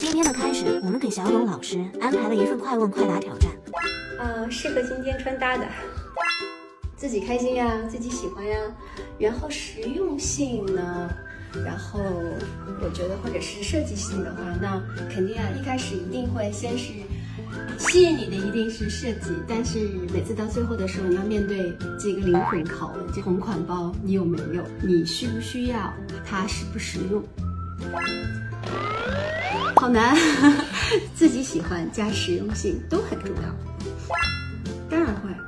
今天的开始，我们给小董老师安排了一份快问快答挑战。 适合今天穿搭的，自己开心呀，自己喜欢呀。然后实用性呢，然后我觉得或者是设计性的话，那肯定一开始一定会先是吸引你的一定是设计，但是每次到最后的时候，你要面对这个灵魂拷问：这同款包你有没有？你需不需要？它实不实用？好难，自己喜欢加实用性都很重要。当然会。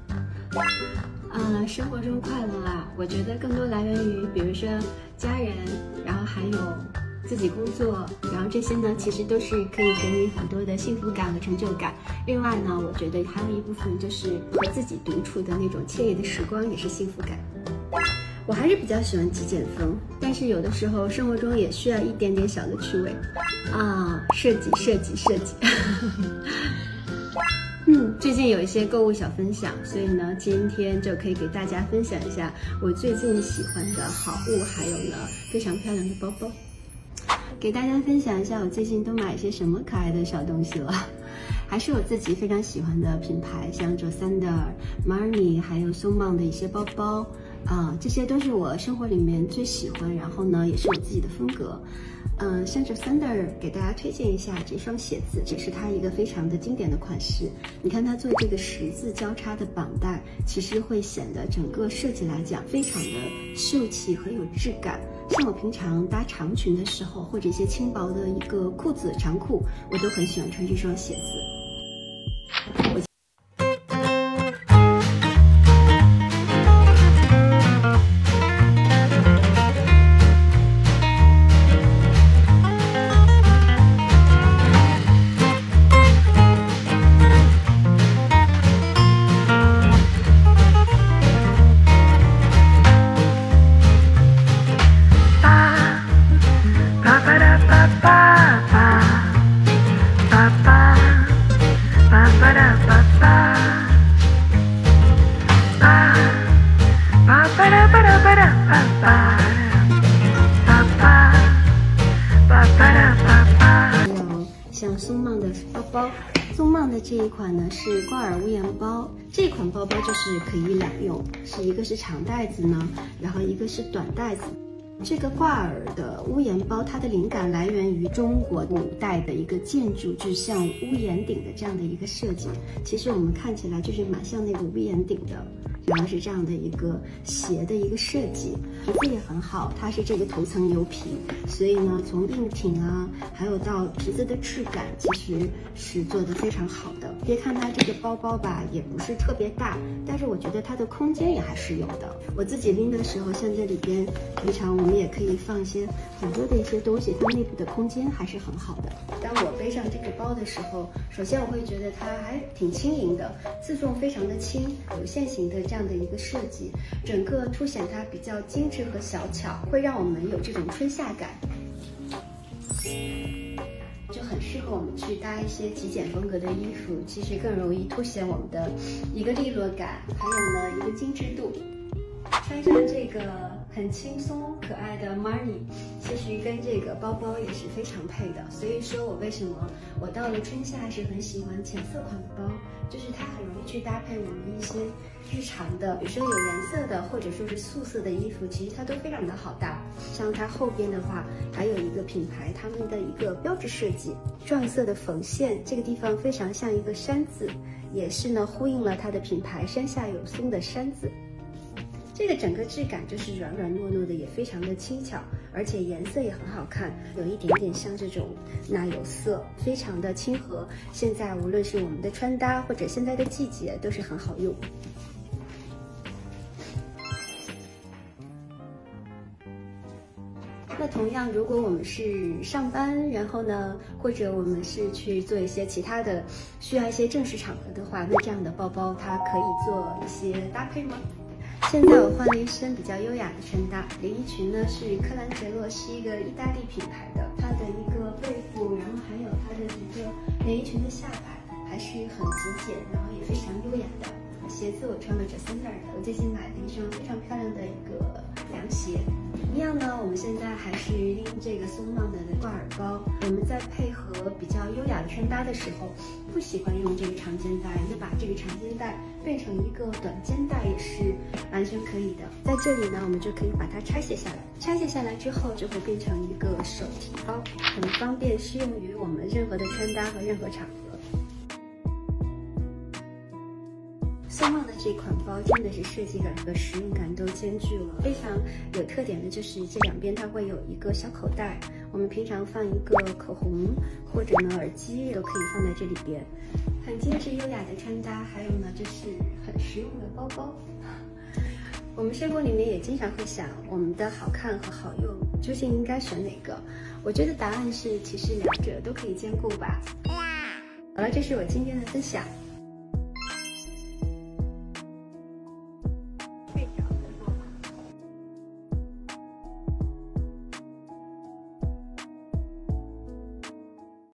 生活中快乐我觉得更多来源于，比如说家人，然后还有自己工作，然后这些呢，其实都是可以给你很多的幸福感和成就感。另外呢，我觉得还有一部分就是和自己独处的那种惬意的时光，也是幸福感。我还是比较喜欢极简风，但是有的时候生活中也需要一点点小的趣味设计。最近有一些购物小分享，所以呢，今天就可以给大家分享一下我最近喜欢的好物，还有呢非常漂亮的包包，给大家分享一下我最近都买一些什么可爱的小东西了。还是我自己非常喜欢的品牌，像着 Sander、Marni 还有松棒的一些包包这些都是我生活里面最喜欢，然后呢也是我自己的风格。像着 Sander 给大家推荐一下这双鞋子，这是它一个非常的经典的款式。你看它做这个十字交叉的绑带，其实会显得整个设计来讲非常的秀气和有质感。像我平常搭长裙的时候，或者一些轻薄的一个裤子长裤，我都很喜欢穿这双鞋子。像松棒的包包，松棒的这一款呢是挂耳无檐包，这款包包就是可以两用，是一个是长袋子呢，然后一个是短袋子。这个挂耳的屋檐包，它的灵感来源于中国古代的一个建筑，就像屋檐顶的这样的一个设计。其实我们看起来就是蛮像那个屋檐顶的，然后是这样的一个斜的一个设计，皮子也很好，它是这个头层牛皮，所以呢，从硬挺还有到皮子的质感，其实是做得非常好的。别看它这个包包吧，也不是特别大，但是我觉得它的空间也还是有的。我自己拎的时候，像这里边，平常我们也可以放一些很多的一些东西，它内部的空间还是很好的。当我背上这个包的时候，首先我会觉得它还挺轻盈的，自重非常的轻，有线型的这样的一个设计，整个凸显它比较精致和小巧，会让我们有这种春夏感，就很适合我们去搭一些极简风格的衣服，其实更容易凸显我们的一个利落感，还有呢一个精致度。穿上这个很轻松可爱的 Marni， 其实跟这个包包也是非常配的。所以说我为什么我到了春夏是很喜欢浅色款的包，就是它很容易去搭配我们一些日常的，比如说有颜色的或者说是素色的衣服，其实它都非常的好搭。像它后边的话，还有一个品牌他们的一个标志设计，撞色的缝线，这个地方非常像一个山字，也是呢呼应了它的品牌山下有松的山字。这个整个质感就是软软糯糯的，也非常的轻巧，而且颜色也很好看，有一点点像这种奶油色，非常的亲和。现在无论是我们的穿搭或者现在的季节都是很好用。那同样，如果我们是上班，然后呢，或者我们是去做一些其他的需要一些正式场合的话，那这样的包包它可以做一些搭配吗？现在我换了一身比较优雅的穿搭，连衣裙呢是克兰杰洛，是一个意大利品牌的，它的一个背部，然后还有它的一个连衣裙的下摆，还是很极简，然后也非常优雅的。鞋子我穿了着 Sander 的，我最近买了一双非常漂亮的一个凉鞋。一样呢，我们现在还是拎这个松浪的挂耳包。我们在配合比较优雅的穿搭的时候，不喜欢用这个长肩带，那把这个长肩带变成一个短肩带也是完全可以的。在这里呢，我们就可以把它拆卸下来。拆卸下来之后，就会变成一个手提包，很方便，适用于我们任何的穿搭和任何场合。松浪的这款包真的是设计感和实用感都兼具了，非常有特点的就是这两边它会有一个小口袋，我们平常放一个口红或者呢耳机都可以放在这里边，很精致优雅的穿搭。还有呢，这是很实用的包包。我们生活里面也经常会想，我们的好看和好用究竟应该选哪个？我觉得答案是，其实两者都可以兼顾吧。好了，这是我今天的分享。